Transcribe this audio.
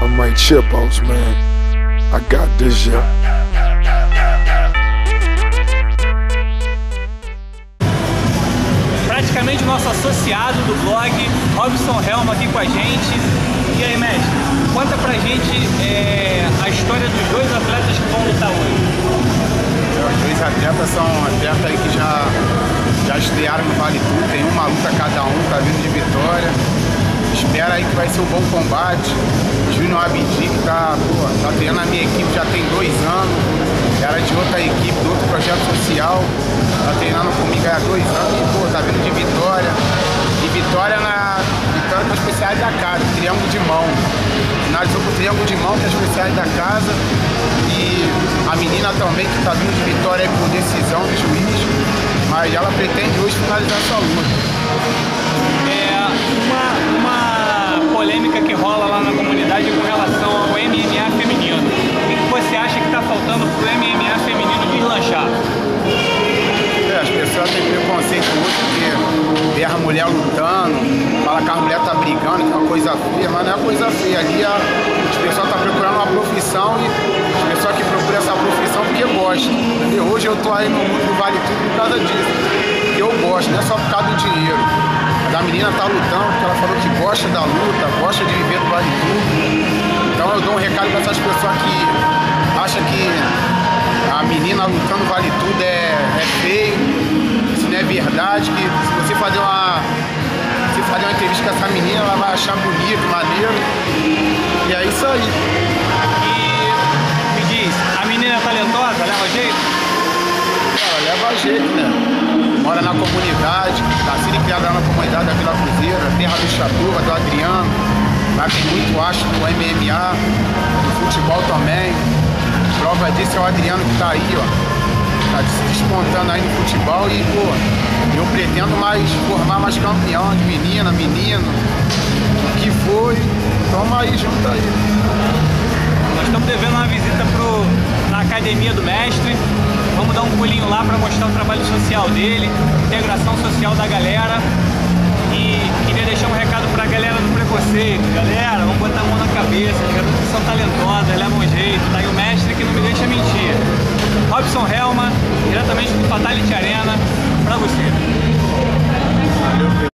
my chipos, man. I got this shit. Praticamente o nosso associado do blog, Robson Helma, aqui com a gente. E aí, mestre, conta pra gente a história dos dois atletas que vão lutar hoje. Os dois atletas são atletas aí que já estrearam no Vale Tudo, tem uma luta cada um, tá vindo de vitória. Espera aí que vai ser um bom combate. Júnior Abdi, que tá treinando a minha equipe já tem 2 anos. Era de outra equipe, de outro projeto social. Tá treinando comigo há 2 anos e, tá vindo de vitória. E vitória com as especiais da casa, triângulo de mão. Finalizou com o triângulo de mão, que é as especiais da casa. E a menina também, que tá vindo de vitória aí por decisão do juiz. Mas ela pretende hoje finalizar essa luta. Uma polêmica que rola lá na comunidade com relação ao MMA feminino. O que você acha que está faltando para o MMA feminino deslanchar? As pessoas têm preconceito hoje porque vê a mulher lutando, fala que a mulher tá brigando, que é uma coisa feia, mas não é coisa feia. Ali as pessoas estão procurando uma profissão e as pessoas que procuram essa profissão porque gostam. E hoje eu tô aí no mundo do Vale Tudo por causa disso. Porque eu gosto, não é só por causa do dinheiro. A menina tá lutando porque ela falou que gosta da luta, gosta de viver do Vale Tudo. Então eu dou um recado para essas pessoas que acham que a menina lutando Vale Tudo é feio, isso não é verdade, que se você fazer uma entrevista com essa menina, ela vai achar bonito, maneiro. E é isso aí. E me diz, a menina é talentosa, leva jeito? Ela leva jeito, né? Mora na comunidade, nascida e criada na comunidade da Vila Cruzeiro, terra do Chatuba, do Adriano. Lá tem muito astro do MMA, do futebol também. Prova disso é o Adriano que tá aí, ó. Tá se despontando aí no futebol e, eu pretendo formar mais campeão de menina, menino. O que foi, toma aí, junto aí. Nós estamos devendo uma visita na academia do mestre. Vamos dar um pulinho lá para mostrar o trabalho social dele, integração social da galera. E queria deixar um recado para a galera do preconceito. Galera, vamos botar a mão na cabeça.